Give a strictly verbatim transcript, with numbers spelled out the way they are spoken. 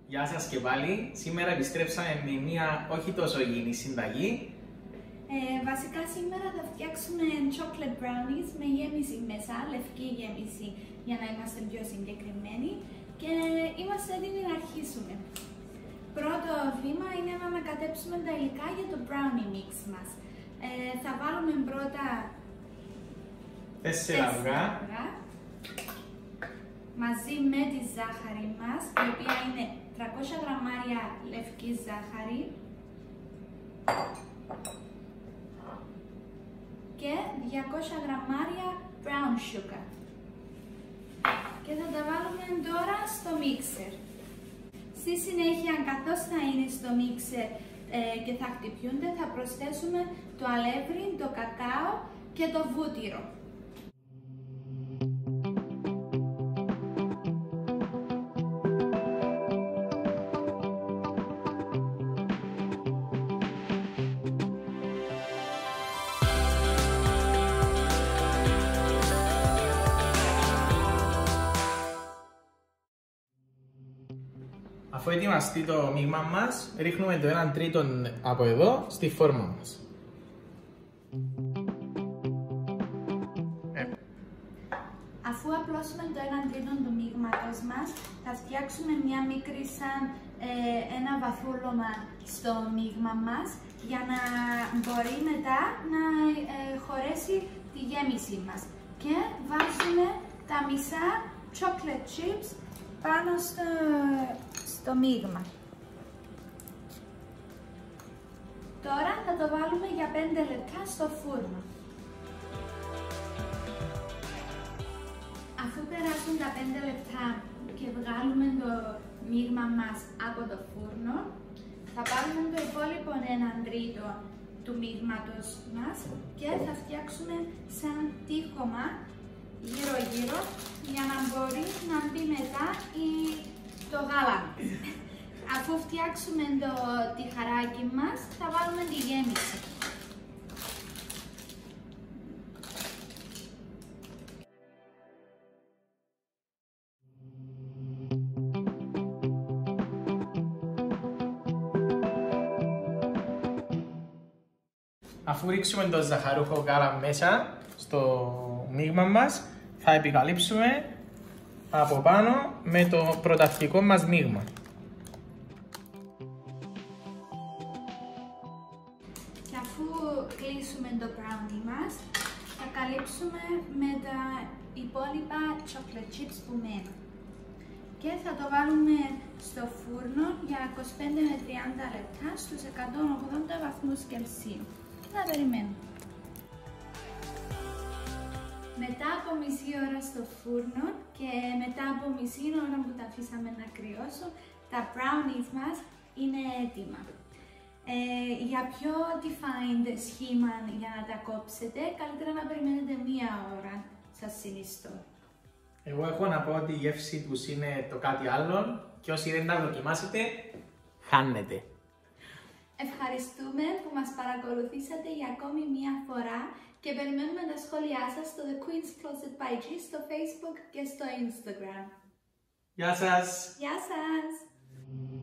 Γεια σας και πάλι. Σήμερα επιστρέψαμε με μια όχι τόσο υγιεινή συνταγή. Ε, βασικά σήμερα θα φτιάξουμε chocolate brownies με γέμιση μέσα, λευκή γέμιση για να είμαστε πιο συγκεκριμένοι και είμαστε έτοιμοι να αρχίσουμε. Πρώτο βήμα είναι να ανακατέψουμε τα υλικά για το brownie mix μας. Ε, θα βάλουμε πρώτα Τέσσερα αυγά μαζί με τη ζάχαρη μας, η οποία είναι τριακόσια γραμμάρια λευκή ζάχαρη και διακόσια γραμμάρια brown sugar. Και θα τα βάλουμε τώρα στο μίξερ. Στη συνέχεια, καθώς θα είναι στο μίξερ ε, και θα χτυπιούνται, θα προσθέσουμε το αλεύρι, το κακάο και το βούτυρο. Αφού ετοιμαστεί το μείγμα μας, ρίχνουμε το έναν τρίτο από εδώ στη φόρμα μας. Ε. Αφού απλώσουμε το έναν τρίτο του μείγματος μας, θα φτιάξουμε μια μικρή σαν ε, ένα βαθούλωμα στο μείγμα μας για να μπορεί μετά να ε, χωρέσει τη γέμιση μας. Και βάζουμε τα μισά chocolate chips πάνω στο, στο μείγμα. Τώρα θα το βάλουμε για πέντε λεπτά στο φούρνο. Αφού περάσουν τα πέντε λεπτά και βγάλουμε το μείγμα μας από το φούρνο, θα πάρουμε το υπόλοιπο έναν τρίτο του μείγματος μας και θα φτιάξουμε σαν τείχομα γύρω γύρω για να μπορεί να μπει μετά η... το γάλα. Αφού φτιάξουμε το τυχαράκι μας, θα βάλουμε τη γέμιση. Αφού ρίξουμε το ζαχαρούχο γάλα μέσα στο μείγμα μας, θα επικαλύψουμε από πάνω με το πρωταρχικό μας μείγμα. Και αφού κλείσουμε το brownie μας, θα καλύψουμε με τα υπόλοιπα chocolate chips που μένουν. Και θα το βάλουμε στο φούρνο για είκοσι πέντε με τριάντα λεπτά στους εκατόν ογδόντα βαθμούς Κελσίου. Να περιμένουμε. Μετά από μισή ώρα στο φούρνο και μετά από μισή ώρα που τα αφήσαμε να κρυώσουν, τα brownies μας είναι έτοιμα. Ε, για πιο defined σχήμα για να τα κόψετε, καλύτερα να περιμένετε μία ώρα, σας συνιστώ. Εγώ έχω να πω ότι η γεύση τους είναι το κάτι άλλο και όσοι δεν τα δοκιμάσετε, χάνετε. Ευχαριστούμε που μας παρακολουθήσατε για ακόμη μία φορά και περιμένουμε τα σχόλιά σας στο The Queen's Closet by G στο Facebook και στο Instagram. Γεια σας! Γεια σας!